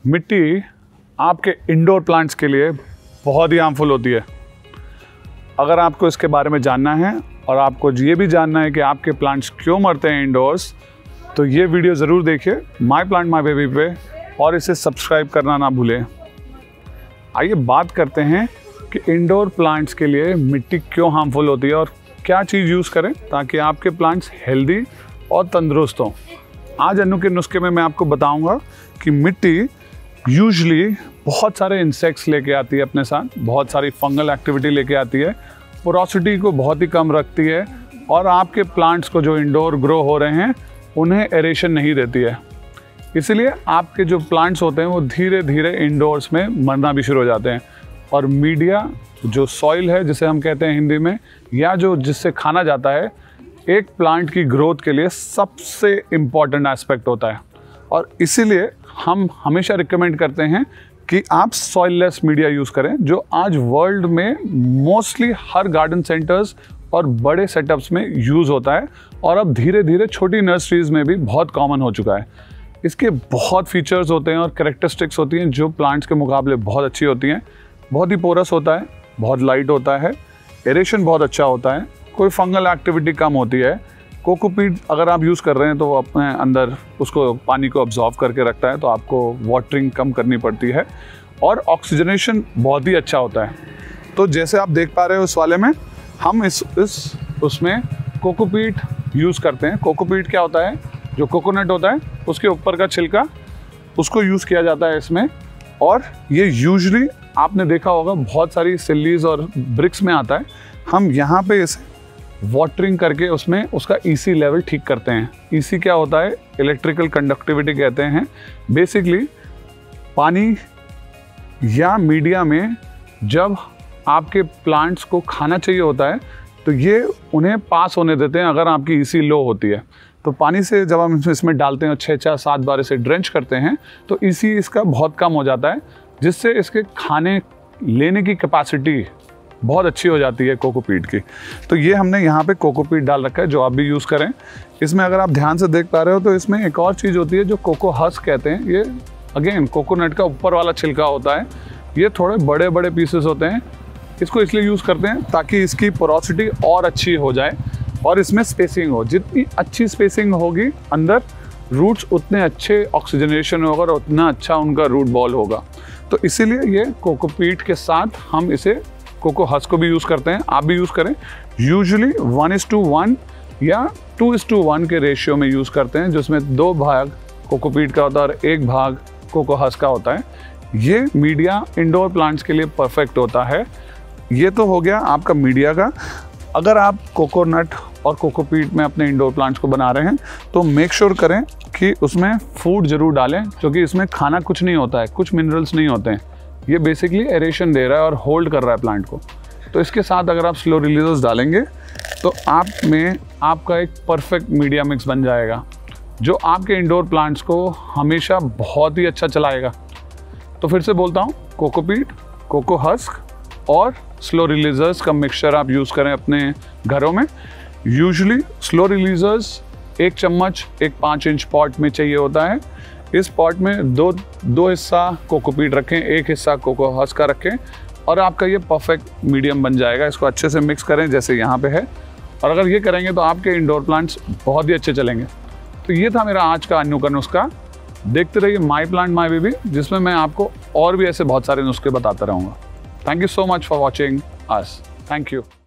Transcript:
मिट्टी आपके indoor plants के लिए बहुत ही हार्मफुल होती है। अगर आपको इसके बारे में जानना है और आपको ये भी जानना है कि आपके प्लांट्स क्यों मरते हैं इंडोर्स, तो ये वीडियो ज़रूर देखिए माय प्लांट माय बेबी पे और इसे सब्सक्राइब करना ना भूलें। आइए बात करते हैं कि इंडोर प्लांट्स के लिए मिट्टी क्यों हार्मफुल होती है और क्या चीज़ यूज़ करें ताकि आपके प्लांट्स हेल्दी और तंदुरुस्त हों। आज अनु के नुस्खे में मैं आपको बताऊंगा कि मिट्टी यूजुअली बहुत सारे इंसेक्ट्स लेके आती है अपने साथ, बहुत सारी फंगल एक्टिविटी लेके आती है, पोरोसिटी को बहुत ही कम रखती है और आपके प्लांट्स को जो इंडोर ग्रो हो रहे हैं उन्हें एरेशन नहीं देती है। इसलिए आपके जो प्लांट्स होते हैं वो धीरे धीरे इंडोर्स में मरना भी शुरू हो जाते हैं। और मीडिया जो सॉइल है जिसे हम कहते हैं हिंदी में, या जो जिससे खाना जाता है, एक प्लांट की ग्रोथ के लिए सबसे इम्पॉर्टेंट एस्पेक्ट होता है। और इसीलिए हम हमेशा रिकमेंड करते हैं कि आप सॉइललेस मीडिया यूज़ करें, जो आज वर्ल्ड में मोस्टली हर गार्डन सेंटर्स और बड़े सेटअप्स में यूज़ होता है और अब धीरे धीरे छोटी नर्सरीज़ में भी बहुत कॉमन हो चुका है। इसके बहुत फीचर्स होते हैं और कैरेक्टरिस्टिक्स होती हैं जो प्लांट्स के मुकाबले बहुत अच्छी होती हैं। बहुत ही पोरस होता है, बहुत लाइट होता है, एरेशन बहुत अच्छा होता है, कोई फंगल एक्टिविटी कम होती है। कोकोपीट अगर आप यूज़ कर रहे हैं तो वो अपने अंदर उसको पानी को अब्जॉर्ब करके रखता है, तो आपको वाटरिंग कम करनी पड़ती है और ऑक्सीजनेशन बहुत ही अच्छा होता है। तो जैसे आप देख पा रहे हो उस वाले में हम उसमें कोकोपीट यूज़ करते हैं। कोकोपीट क्या होता है? जो कोकोनट होता है उसके ऊपर का छिलका, उसको यूज़ किया जाता है इसमें। और ये यूजुअली आपने देखा होगा बहुत सारी सिल्लीज और ब्रिक्स में आता है। हम यहाँ पे इसे वाटरिंग करके उसमें उसका ईसी लेवल ठीक करते हैं। ईसी क्या होता है? इलेक्ट्रिकल कंडक्टिविटी कहते हैं। बेसिकली पानी या मीडिया में जब आपके प्लांट्स को खाना चाहिए होता है तो ये उन्हें पास होने देते हैं अगर आपकी ईसी लो होती है। तो पानी से जब हम इसमें डालते हैं और 6-7 बार इसे ड्रेंच करते हैं तो ईसी इसका बहुत कम हो जाता है, जिससे इसके खाने लेने की कैपेसिटी बहुत अच्छी हो जाती है कोकोपीट की। तो ये हमने यहाँ पे कोकोपीट डाल रखा है जो आप भी यूज़ करें। इसमें अगर आप ध्यान से देख पा रहे हो तो इसमें एक और चीज़ होती है जो कोको हस्क कहते हैं। ये अगेन कोकोनट का ऊपर वाला छिलका होता है। ये थोड़े बड़े बड़े पीसेस होते हैं। इसको इसलिए यूज़ करते हैं ताकि इसकी पोरोसिटी और अच्छी हो जाए और इसमें स्पेसिंग हो। जितनी अच्छी स्पेसिंग होगी अंदर, रूट्स उतने अच्छे ऑक्सीजनेशन होगा और उतना अच्छा उनका रूट बॉल होगा। तो इसीलिए ये कोकोपीट के साथ हम इसे कोको हस्क को भी यूज़ करते हैं। आप भी यूज़ करें। यूजुअली 1:1 या 2:1 के रेशियो में यूज़ करते हैं, जिसमें 2 भाग कोकोपीट का होता है और 1 भाग कोको हस्क का होता है। ये मीडिया इंडोर प्लांट्स के लिए परफेक्ट होता है। ये तो हो गया आपका मीडिया का। अगर आप कोकोनट और कोकोपीट में अपने इंडोर प्लांट्स को बना रहे हैं तो मेक श्योर करें कि उसमें फूड ज़रूर डालें, क्योंकि इसमें खाना कुछ नहीं होता है, कुछ मिनरल्स नहीं होते हैं। ये बेसिकली एरेशन दे रहा है और होल्ड कर रहा है प्लांट को। तो इसके साथ अगर आप स्लो रिलीजर्स डालेंगे तो आप में आपका एक परफेक्ट मीडिया मिक्स बन जाएगा जो आपके इंडोर प्लांट्स को हमेशा बहुत ही अच्छा चलाएगा। तो फिर से बोलता हूँ, कोकोपीट, कोको हस्क और स्लो रिलीजर्स का मिक्सचर आप यूज़ करें अपने घरों में। यूजुअली स्लो रिलीजर्स 1 चम्मच एक 5 इंच पॉट में चाहिए होता है। इस पॉट में दो हिस्सा कोकोपीट रखें, 1 हिस्सा कोको हस्क का रखें और आपका ये परफेक्ट मीडियम बन जाएगा। इसको अच्छे से मिक्स करें जैसे यहाँ पे है, और अगर ये करेंगे तो आपके इंडोर प्लांट्स बहुत ही अच्छे चलेंगे। तो ये था मेरा आज का अनु का नुस्खा। देखते रहिए माय प्लांट माय बेबी, जिसमें मैं आपको और भी ऐसे बहुत सारे नुस्खे बताता रहूँगा। Thank you so much for watching us. Thank you.